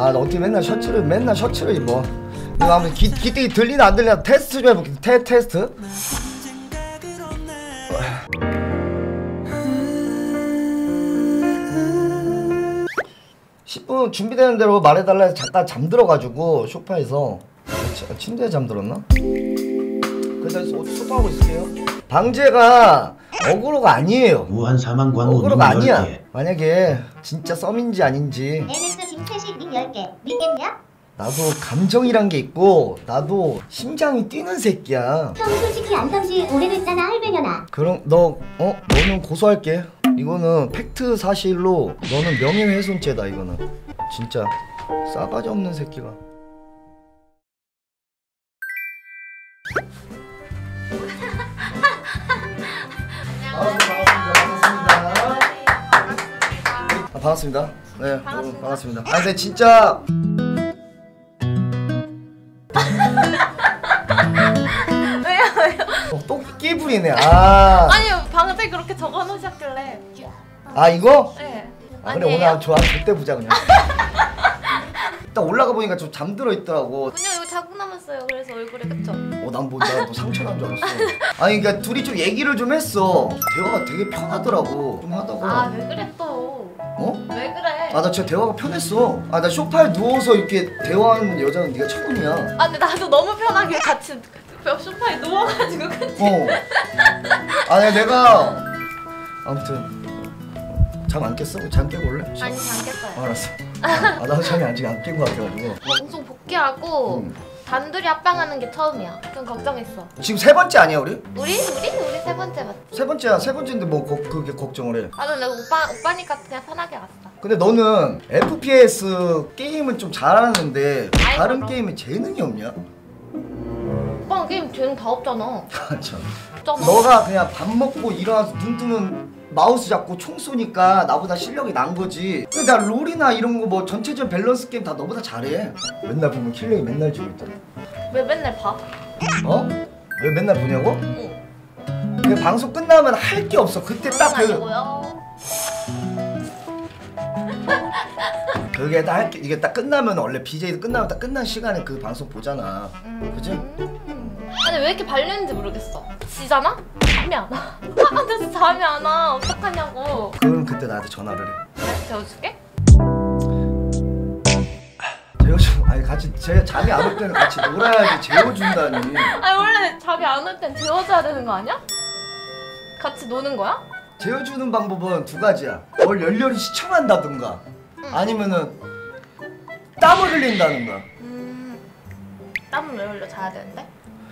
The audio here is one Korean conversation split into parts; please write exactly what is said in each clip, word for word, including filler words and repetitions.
아 너 어떻게 맨날 셔츠를 맨날 셔츠를 입어. 이거 한번 기, 기띠 들리나 안 들리나 테스트 좀 해볼게. 테, 테스트. 십 분 준비되는 대로 말해달라 해서 잠깐 잠들어가지고 소파에서 침대에 잠들었나? 그래서 소통하고 있을게요. 방제가 어그로가 아니에요. 무한 사망 광고 어그로가 아니야. 만약에 진짜 썸인지 아닌지. 엔에스 김태식 님 열 개 믿겠냐? 나도 감정이란 게 있고 나도 심장이 뛰는 새끼야. 형 솔직히 안 산지 오래됐잖아 할배년아. 그럼 너 어? 너는 고소할게. 이거는 팩트 사실로 너는 명예훼손죄다. 이거는 진짜 싸가지 없는 새끼가. 반갑습니다. 반갑습니다. 아, 반갑습니다. 네, 반갑습니다. 반갑습니다. 아 근데 진짜 왜요 왜요? 어, 또 끼부리네. 아 아니요 방제 그렇게 적어놓으셨길래. 아 이거? 네. 아 그래 오늘 좋아. 그때 보자 그냥. 딱 올라가 보니까 좀 잠들어 있더라고. 그냥 이거 자국 남았어요. 그래서 얼굴에 그쵸? 어난 뭐 나 뭐 상처 난 줄 알았어. 아니 그러니까 둘이 좀 얘기를 좀 했어. 대화가 되게 편하더라고. 좀 하다가. 아 왜 그래 또? 어? 왜 그래? 아 나 진짜 대화가 편했어. 아 나 소파에 누워서 이렇게 대화하는 여자는 네가 처음이야. 아 근데 나도 너무 편하게 같이 소파에 누워가지고 그치? 어. 아니 내가 아무튼 잠 안 깼어? 잠 깨고 올래? 아니 안 깼어요. 알았어. 아 나도 잠이 아직 안 깬 것 같아가지고. 방송 복귀하고 음. 단둘이 합방하는 게 처음이야. 좀 걱정했어. 지금 세 번째 아니야 우리? 우리? 우리? 우리 세 번째 맞지? 세 번째야. 세 번째인데 뭐 거, 그게 걱정을 해. 아 근데 오빠, 오빠니까 그냥 편하게 왔어. 근데 너는 에프피에스 게임은 좀 잘하는데 아이, 다른 그럼. 게임에 재능이 없냐? 오빠는 게임 재능 다 없잖아. 아 참. 없잖아. 너가 그냥 밥 먹고 일어나서 눈 뜨면 마우스 잡고 총 쏘니까 나보다 실력이 난 거지. 근데 나 롤이나 이런 거 뭐 전체적인 밸런스 게임 다 너보다 잘해. 맨날 보면 킬렉이 맨날 지고 있더라. 왜 맨날 봐? 어? 왜 맨날 보냐고? 응. 그 방송 끝나면 할 게 없어. 그때 딱 그 아니고요. 그게 딱 할 게 이게 딱 끝나면 원래 비제이도 끝나면 딱 끝난 시간에 그 방송 보잖아. 음. 그지? 아니 왜 이렇게 발렸는지 모르겠어. 지잖아? 잠이 안 와. 하면서 잠이 안 와. 어떡하냐고. 그럼 그때 나한테 전화를 해. 내가 재워줄게? 재워줘. 아니 같이 제 잠이 안 올 때는 같이 놀아야지. 재워준다니. 아니 원래 잠이 안 올 땐 재워줘야 되는 거 아니야? 같이 노는 거야? 재워주는 방법은 두 가지야. 뭘 열렬히 시청한다든가 응. 아니면은 땀을 흘린다든가. 음... 땀을 왜 흘려 자야 되는데?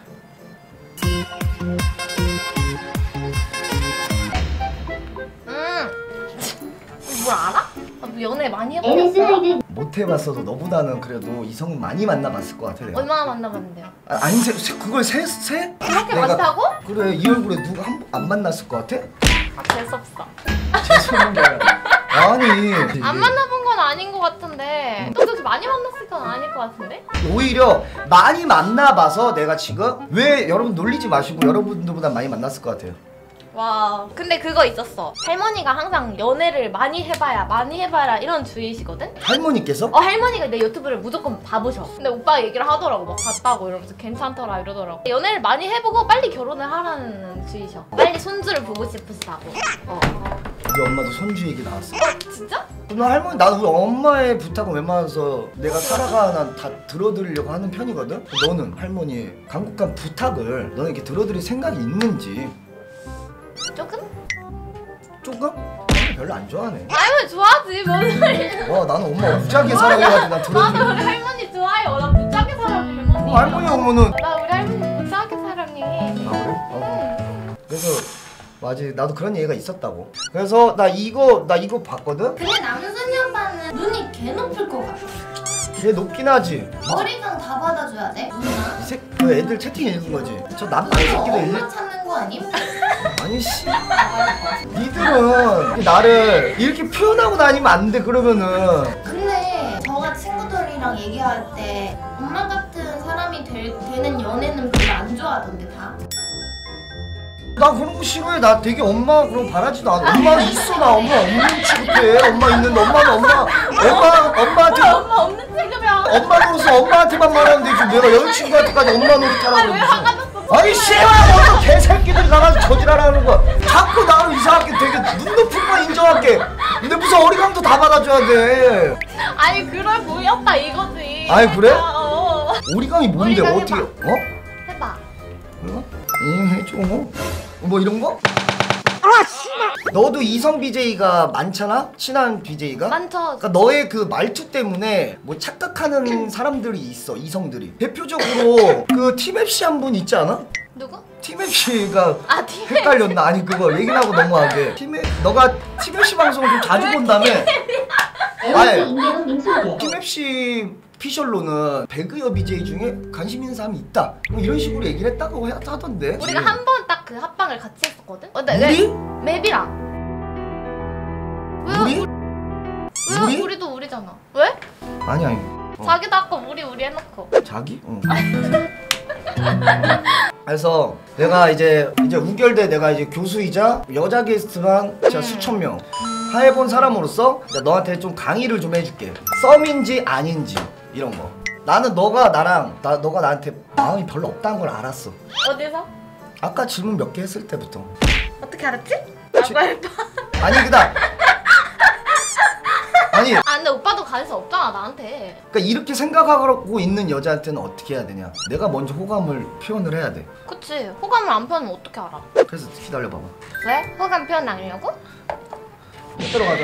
음... 뭘 알아? 아, 뭐 연애 많이 엔에스 해봤어? 하이드 못 해봤어도 너보다는 그래도 이성 많이 만나봤을 것 같아. 내가. 얼마나 만나봤는데요? 아, 아니 세, 세, 그걸 세? 세? 그렇게 내가- 많다고? 그래 이 얼굴에 누가 한, 안 만났을 것 같아? 아 재수없어. 죄송해요. 아니 안 만나본 건 아닌 것 같은데 또 그렇게 많이 만났을 건 아닐 것 같은데? 오히려 많이 만나봐서 내가 지금 왜 여러분 놀리지 마시고 여러분들보다 많이 만났을 것 같아요. 와 근데 그거 있었어. 할머니가 항상 연애를 많이 해봐야 많이 해봐라 이런 주의시거든? 할머니께서? 어 할머니가 내 유튜브를 무조건 다 보셔. 근데 오빠가 얘기를 하더라고. 막 봤다고 이러면서 괜찮더라 이러더라고. 연애를 많이 해보고 빨리 결혼을 하라는 주의셔. 빨리 손주를 보고 싶으시다고. 어. 우리 엄마도 손주 얘기 나왔어. 어 진짜? 너 할머니 나도 우리 엄마의 부탁은 웬만해서 내가 살아가는 다 들어드리려고 하는 편이거든? 너는 할머니 간곡한 부탁을 너는 이렇게 들어드릴 생각이 있는지. 조금? 조금? 할머니 별로 안 좋아하네. 할머니 좋아하지 뭔 소리야. 와 나는 엄마 무지하게 사랑해가지고 난 나도 들어드리는. 우리 할머니 좋아해요. 나 무지하게 사랑해 할머니. 어, 할머니 오면은 나 우리 할머니 무지하게 사랑해. 아 그래? 어. 응. 그래서 맞아 나도 그런 얘기가 있었다고. 그래서 나 이거 나 이거 봤거든? 근데 남순이 오빠는 눈이 개 높을 것 같아. 걔 높긴 하지. 머리랑 다 받아줘야 돼? 누나? 이 새, 그 애들 채팅 읽은 거지. 저 남편 새끼도 읽. 엄마 찾는 거 아님? 아니 씨. 니들은 나를 이렇게 표현하고 다니면 안 돼. 그러면은 근데 저가 친구들이랑 얘기할 때 엄마 같은 사람이 될, 되는 연애는 별로 안 좋아하던데 다. 나 그런 거 싫어해. 나 되게 엄마 그런 바라지도 않아. 엄마 있어. 나 엄마 없는 취급해. 엄마 있는데 엄마는 엄마 엄마 엄마한테 엄마 없는 책 엄마 노릇은 엄마한테만 말하는데 지금 내가 여자친구한테까지 엄마 노릇하라고 아니 왜 화가 그러지? 났어? 아니 씨발 어떤 개새끼들이 나가서 저지랄하는 거야. 자꾸 나를 이상하게 되게 눈 높은 거 인정할게. 근데 무슨 어리광도 다 받아줘야 돼. 아니 그럴 보였다 이거지. 아니, 그래? 아, 어. 오리광이 뭔데 오리광 어떻게? 해봐. 어? 해봐. 뭐? 응 해줘. 뭐 이런 거? 너도 이성 비제이가 많잖아? 친한 비제이가? 많죠. 그러니까 너의 그 말투 때문에 뭐 착각하는 사람들이 있어. 이성들이 대표적으로 그 티맵씨 한 분 있지 않아? 누구? 티맵씨가 아 팀. 헷갈렸나? 아니 그거 얘기를 하고 넘어가게. 티맵 너가 티맵씨 방송을 좀 자주 본다며? 아니 임대용 민수에게 티맵씨 피셜로는 배그여 비제이 중에 관심 있는 사람이 있다 뭐 이런 식으로 얘기를 했다고 하- 하던데. 우리가 한 번 딱 그 합방을 같이 했었거든. 어, 네, 우리? 네. 맵이랑. 왜? 우리? 왜? 우리? 우리도 우리잖아. 왜? 아니 아니 어. 자기도 아까 우리 우리 해놓고. 자기? 응. 그래서 내가 이제 이제 우결대 내가 이제 교수이자 여자 게스트만 진짜 음. 수천 명 해본 사람으로서 이제 너한테 좀 강의를 좀 해줄게. 썸인지 아닌지 이런 거. 나는 너가 나랑 나 너가 나한테 마음이 별로 없다는 걸 알았어. 어디서? 아까 질문 몇 개 했을 때부터. 어떻게 알았지? 지- 아까 해봐. 아니 그다. 아니 아 근데 오빠도 관심 없잖아 나한테. 그러니까 이렇게 생각하고 있는 여자한테는 어떻게 해야 되냐? 내가 먼저 호감을 표현을 해야 돼. 그치. 호감을 안 표현하면 어떻게 알아? 그래서 기다려봐봐. 왜? 호감 표현 안 하려고? 들어가자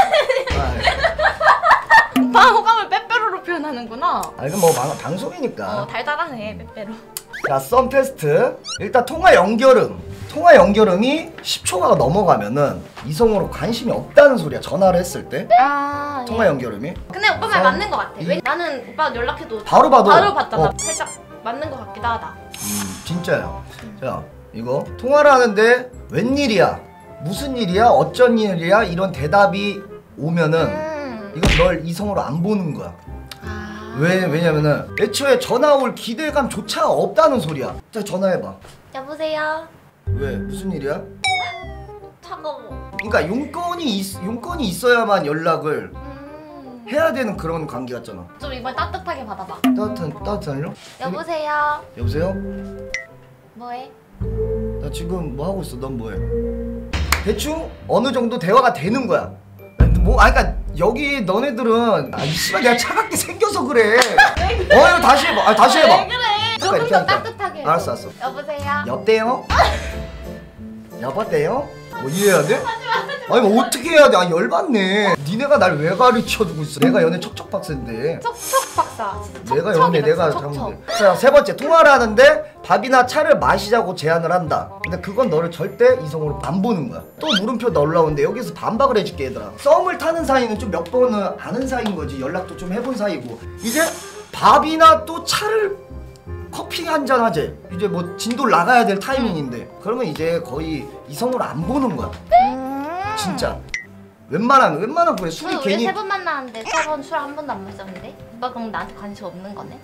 봐. 오빠 호감을 빼빼로로 표현하는구나. 아 이건 뭐 방, 방송이니까. 어 달달하네 빼빼로. 자, 썸 테스트. 일단 통화 연결음. 통화 연결음이 십 초가 넘어가면은 이성으로 관심이 없다는 소리야. 전화를 했을 때. 아 통화 예. 연결음이. 근데 오빠 말 썸, 맞는 것 같아. 이- 왜? 나는 오빠 연락해도 바로 봐도. 바로 봤잖아. 어. 살짝 맞는 것 같기도 하다. 음, 진짜야. 자, 이거 통화를 하는데 웬일이야? 무슨 일이야? 어쩐 일이야? 이런 대답이 오면은 음. 이건 널 이성으로 안 보는 거야. 아. 왜? 왜냐면은 애초에 전화 올 기대감조차 없다는 소리야. 자, 전화해봐. 여보세요. 왜? 무슨 일이야? 차가워. 그러니까 용건이 있, 용건이 있어야만 연락을 음. 해야 되는 그런 관계 같잖아. 좀 이번 따뜻하게 받아봐. 따뜻한 따뜻한요? 여보세요. 여보세요? 뭐해? 나 지금 뭐 하고 있어? 넌 뭐해? 대충 어느 정도 대화가 되는 거야. 뭐, 아, 그러니까 여기 너네들은 아, 이 씨발 내가 차갑게 생겨서 그래. 어, 이거 다시 해봐. 아, 다시 해봐. 왜 그래? 조금 이렇게 더 하니까. 따뜻하게. 해줘. 알았어, 알았어. 여보세요. 여보세요? 여보세요? 뭐 이래야 돼? 아니 뭐 어떻게 해야 돼? 아 열받네. 니네가 날 왜 가르쳐주고 있어? 내가 연애 척척 박사인데. 척척 박사. 진짜 내가 척척이다, 연애 내가 척척. 잘못해. 자, 세 번째 통화를 하는데 밥이나 차를 마시자고 제안을 한다. 근데 그건 너를 절대 이성으로 안 보는 거야. 또 물음표 올라오는데 여기서 반박을 해줄게 얘들아. 썸을 타는 사이는 좀 몇 번은 아는 사이인 거지. 연락도 좀 해본 사이고. 이제 밥이나 또 차를 커피 한잔 하재. 이제 뭐 진도 나가야 될 타이밍인데 그러면 이제 거의 이성으로 안 보는 거야. 음. 진짜. 웬만하면 웬만하면 그래. 술이 우리 괜히 세 번 만나는데 세 번 술 한 번도 안 마셨는데? 오빠 그럼 나한테 관심 없는 거네?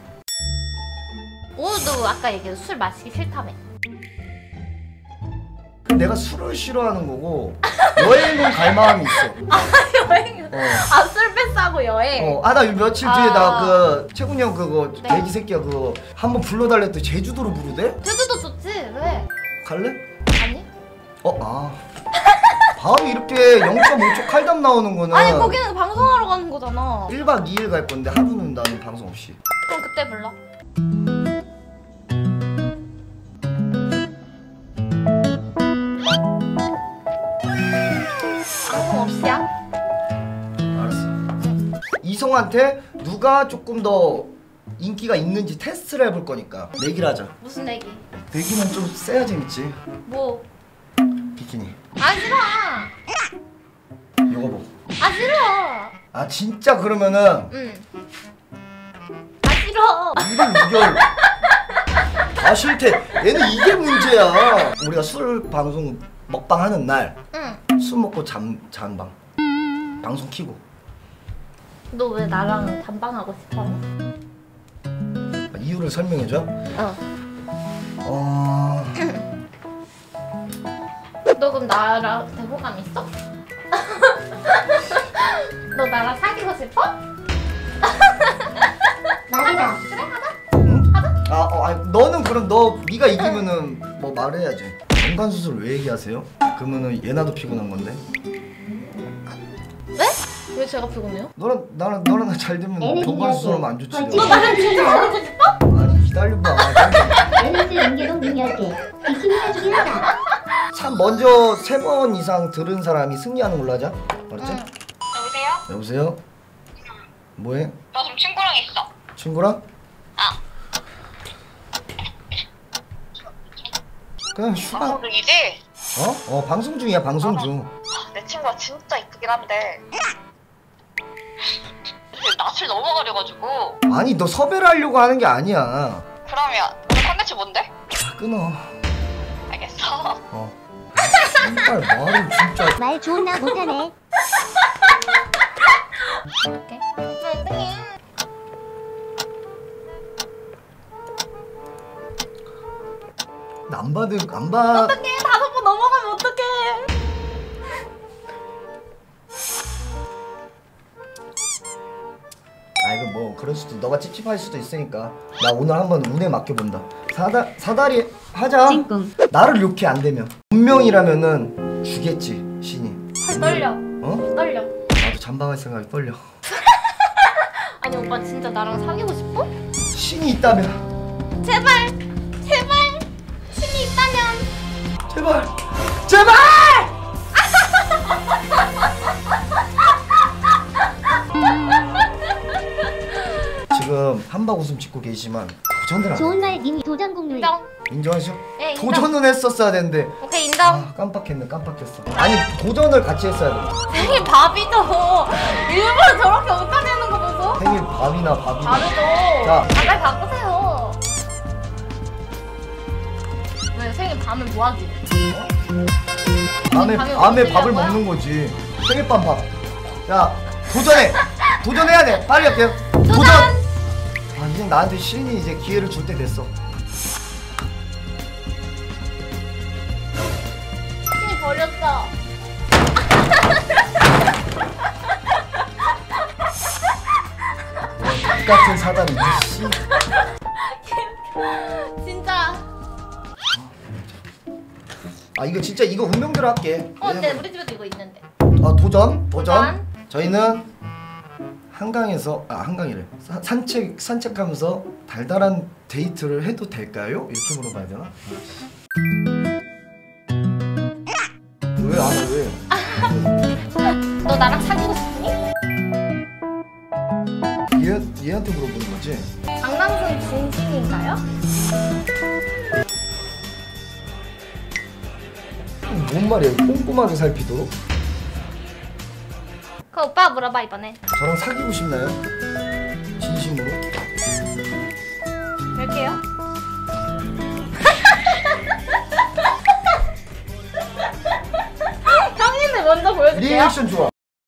오늘도 아까 얘기했어 술 마시기 싫다며. 내가 술을 싫어하는 거고 여행은 갈 마음이 있어. 여행 어. 아술 패스하고 여행. 어, 아 나 며칠 뒤에 아. 나 그 채군이 형 그거 네. 돼지 새끼야 그거 한번 불러달래 했더니 제주도로 부르대? 제주도 좋지 왜? 갈래? 아니? 어, 아. 바로 이렇게 영 점 오 초 칼담 나오는 거는 아니 거기는 방송하러 가는 거잖아. 일 박 이 일 갈 건데 하루는 나는 방송 없이. 그럼 그때 불러. 방송 없이야? 알았어. 이성한테 누가 조금 더 인기가 있는지 테스트를 해볼 거니까 내기를 하자. 무슨 얘기? 내기는 좀 세야 재밌지. 뭐? 비키니. 아 싫어. 이거 보고. 아 싫어. 아 진짜 그러면은 응. 아 싫어. 이건 무결. 아 싫대. 얘는 이게 문제야. 우리가 술 방송 먹방 하는 날 술 응. 먹고 잠 잔 방. 방송 키고. 너 왜 나랑 단방하고 싶어? 아, 이유를 설명해 줘. 어. 어. 너 그럼 나랑 대호감 있어? 너 나랑 사귀고 싶어? 그럼 너 네가 이기면은 뭐 말해야지. 정관 수술 왜 얘기하세요? 그러면은 예나도 피곤한 건데. 네? 왜 제가 피곤해요? 너랑 나랑 너랑 잘 되면 애는 정관 이야기. 수술하면 안 좋지. 벌칙 너. 나랑 진짜 하고 싶어? 아니 기다려봐. 에너지 인계동 문 열 개. 비키니 해주긴 하자. 참 먼저 세 번 이상 들은 사람이 승리하는 걸로 하자. 알았지? 응. 여보세요? 여보세요? 뭐해? 나 지금 친구랑 있어. 친구랑? 아. 그냥 휴가. 방송 중이지? 어? 어 방송 중이야 방송 중. 내 친구가 진짜 이쁘긴 한데 근데 낯을 넘어가려가지고. 아니 너 섭외를 하려고 하는 게 아니야. 그러면 오늘 컨텐츠 뭔데? 자 끊어. 알겠어. 어. 정말 말을 진짜. 말 좋은 나 못하네. 오케이. 어떡해. 안 받을 안 받. 어떡해. 다섯 번 넘어가면 어떡해. 아 이거 뭐 그럴 수도 너가 찝찝할 수도 있으니까 나 오늘 한번 운에 맡겨본다. 사다 사다리 하자. 찡꿍. 나를 욕해 안 되면 운명이라면은 주겠지 신이. 팔 떨려. 어? 떨려. 나도 잠방할 생각이 떨려. 아니 오빠 진짜 나랑 사귀고 싶어? 신이 있다면 제발. 제발. 신이 있다면. 제발 제발. 지금 한박 웃음 짓고 계시지만 도전을 안 해. 좋은 말 님이 도전 국룰. 인정. 인정하시죠? 네, 인정. 도전은 했었어야 되는데 오케이 인정. 아 깜빡했네 깜빡했어. 아니 도전을 같이 했어야 돼. 생일 밥이죠. 일부러 저렇게 못하냐는 거 보고. 생일 밥이나 밥이나. 다르죠. 자. 잠깐 바꾸세요. 왜 생일 밤은 뭐하기? 밤에 밤에 밤에 뭐 밥을 드냐고요? 먹는 거지. 생일밤 밥. 야 도전해. 도전해야 돼. 빨리 할게요. 도전. 아 이제 나한테 신이 이제 기회를 줄 때 됐어. 신이 버렸어. 이 같은 사람이 씨. 진짜. 아 이거 진짜 이거 운명대로 할게. 어, 근데 우리 집에도 이거 있는데. 아 도전 도전. 도전. 저희는 한강에서 아 한강이래. 사, 산책 산책하면서 달달한 데이트를 해도 될까요? 이렇게 물어봐야 되나? 왜 안 해? 왜? 너 나랑 사귀고 싶니? 얘 얘한테 물어보는 거지. 강남순 진심인가요? 뭔 말이야? 꼼꼼하게 살피도록? 그 오빠 물어봐 이번에. 저랑 사귀고 싶나요? 진심으로? 될게요. 형님들 먼저 보여줄게요. 리액션 좋아.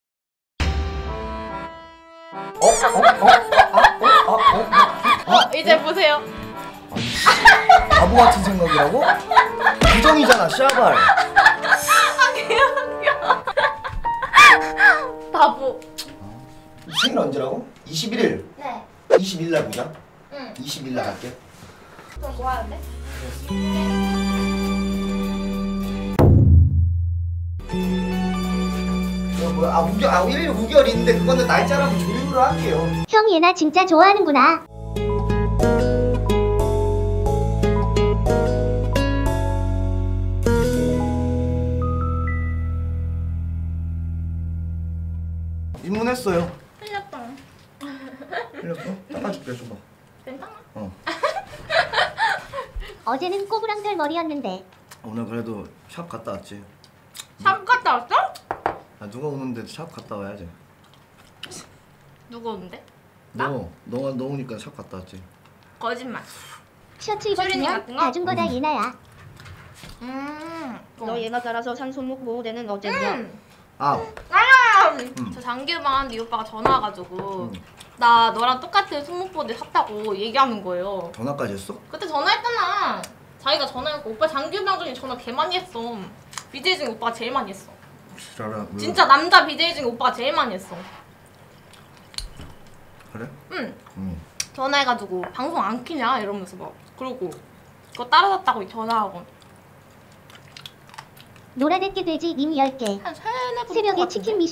어? 어? 어? 아? 어? 아? 어? 어, 이제 보세요. 바보 같은 생각이라고? 부정이잖아, 샤발. 바보. 생일 언제라고? 이십일 일. 네. 이십일 일 날 보자. 응. 이십일 일 날 갈게. 그럼 뭐 하는데? 어, 뭐야? 아, 우결, 아, 일 일 우결 있는데 그거는 날짜라고 조율을 할게요. 형 얘나 진짜 좋아하는구나. 입문했어요. 틀렸다. 흘렸어? 닦아줄게, 줘봐. 괜찮아? 어. 어제는 꼬부랑털 머리였는데. 오늘 그래도 샵 갔다 왔지. 샵 갔다 왔어? 아, 누가 오는데 샵 갔다 와야지. 누구 오는데? 나? 너, 너가 너 오니까 샵 갔다 왔지. 거짓말. 셔츠 수린이 입었으면 같은 거? 다 준 거다 음. 예나야. 음. 너 얘가 따라서 산 손목 보호대는 어제냐? 음. 아, 아! 음. 저 장기유방 네 오빠가 전화 와가지고 음. 나 너랑 똑같은 손목보드 샀다고 얘기하는 거예요. 전화까지 했어? 그때 전화했잖아. 자기가 전화했고 오빠 장기유방 중에 전화 개 많이 했어. 비제이 중에 오빠가 제일 많이 했어. 진짜라. 왜? 진짜 남자 비제이 중에 오빠가 제일 많이 했어. 그래? 응. 응. 전화해가지고 방송 안 키냐 이러면서 막 그러고 그거 따라갔다고 전화하고. 노란애끼 돼지 님 열 개. 한 세네 번. 새벽에 치킨 미